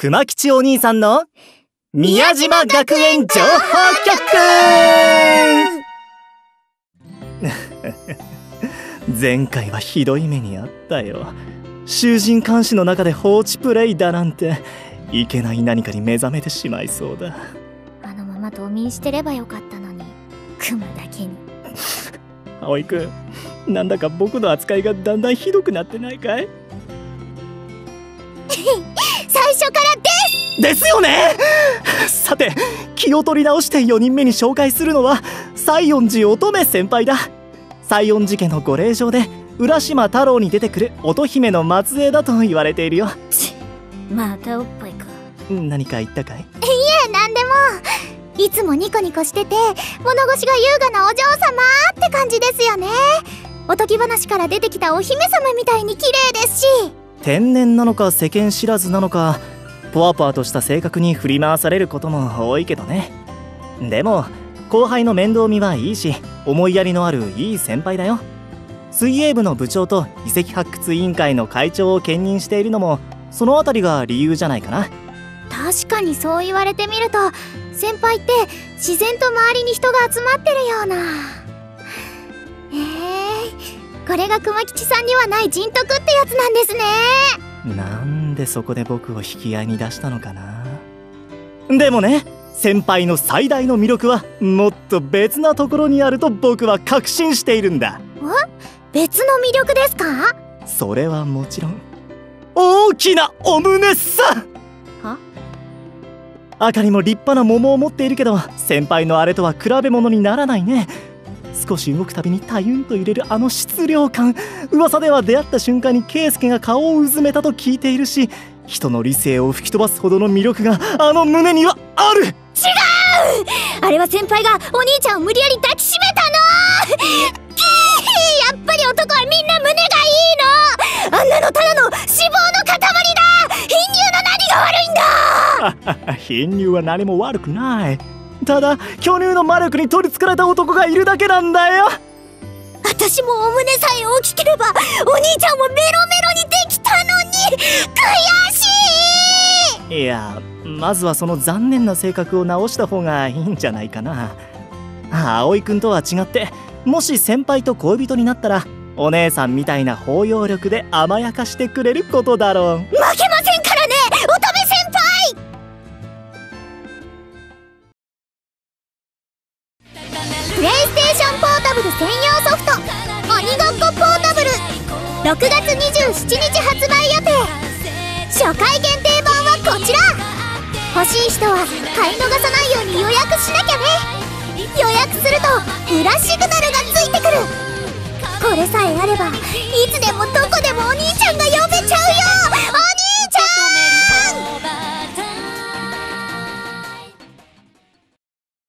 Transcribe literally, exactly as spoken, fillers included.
熊吉お兄さんの宮島学園情報局前回はひどい目にあったよ。囚人監視の中で放置プレイだなんて、いけない何かに目覚めてしまいそうだ。 あのまま冬眠してればよかったのに、熊だけに。 葵くん、なんだか僕の扱いがだんだんひどくなってないかい？ 最初からですですよね。さて、気を取り直してよにんめに紹介するのは西園寺乙女先輩だ。西園寺家のご令嬢で浦島太郎に出てくる乙姫の末裔だと言われているよ。 またおっぱいか。 何か言ったかい？いえ、なんでも。いつもニコニコしてて物腰が優雅なお嬢様って感じですよね。おとぎ話から出てきたお姫様みたいに綺麗ですし。 天然なのか世間知らずなのか、ポワポワとした性格に振り回されることも多いけどね。でも後輩の面倒見はいいし、思いやりのあるいい先輩だよ。水泳部の部長と遺跡発掘委員会の会長を兼任しているのもそのあたりが理由じゃないかな。 確かにそう言われてみると、先輩って自然と周りに人が集まってるような。へえ、これが熊吉さんにはない人徳ってやつなんですね。 なんでそこで僕を引き合いに出したのかな。でもね、先輩の最大の魅力はもっと別なところにあると僕は確信しているんだ。 え？別の魅力ですか？ それはもちろん大きなお胸さ。 は？ あかりも立派な桃を持っているけど、先輩のあれとは比べ物にならないね。少し動くたびにタユンと揺れるあの質量感。噂では出会った瞬間に圭介が顔をうずめたと聞いているし、人の理性を吹き飛ばすほどの魅力があの胸にはある。違う！ あれは先輩がお兄ちゃんを無理やり抱きしめたの。やっぱり男はみんな胸がいいの。あんなのただの脂肪の塊だ。貧乳の何が悪いんだ。 貧乳は何も悪くない。ただ巨乳の魔力に取りつかれた男がいるだけなんだよ。 私もお胸さえ大きければお兄ちゃんもメロメロにできたのに。悔しい。 いや、まずはその残念な性格を直した方がいいんじゃないかな。葵くんとは違って、もし先輩と恋人になったらお姉さんみたいな包容力で甘やかしてくれることだろう。 負けませんからね、乙女先輩。プレイステーションポータブル専用ソフト鬼ごっこポータブルろくがつにじゅうしちにち発売予定。初回限定版はこちら。欲しい人は買い逃さないように予約しなきゃね。予約すると裏シグナルがついてくる。これさえあればいつでもどこでもお兄ちゃんが呼べちゃうよ。